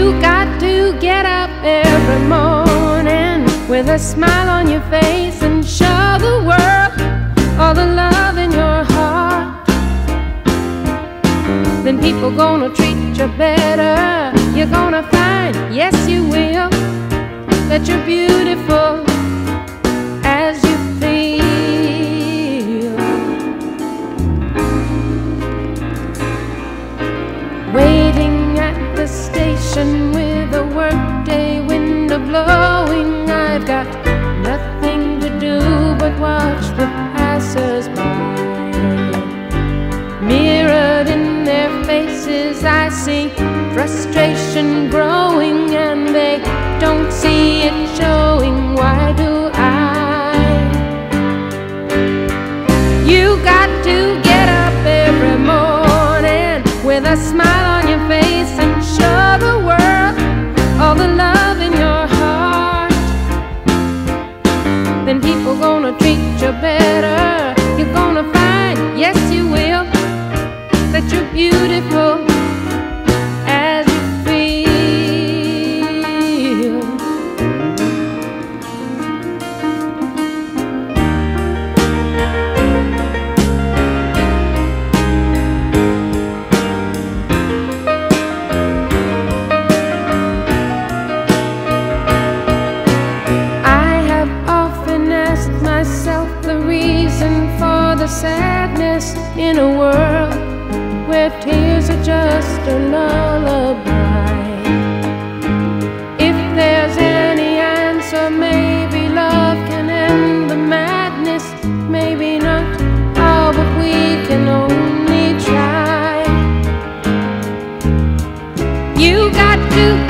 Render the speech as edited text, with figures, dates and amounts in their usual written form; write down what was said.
You got to get up every morning with a smile on your face and show the world all the love in your heart. Then people gonna treat you better. You're gonna find, yes you will, that you're beautiful as you feel. Waiting at the station with a workday window blowing, I've got nothing to do but watch the passers-by. Mirrored in their faces I see frustration growing, and they don't see it showing. Why do I? You got to get up every morning with a smile on your face and show the world all the love in your heart. Then people gonna treat you better. You're gonna find, yes you will, that you're beautiful as you feel. I have often asked myself the reason for the sadness in a world where tears are just a lullaby. If there's any answer, maybe love can end the madness. Maybe not, oh, but we can only try. You got to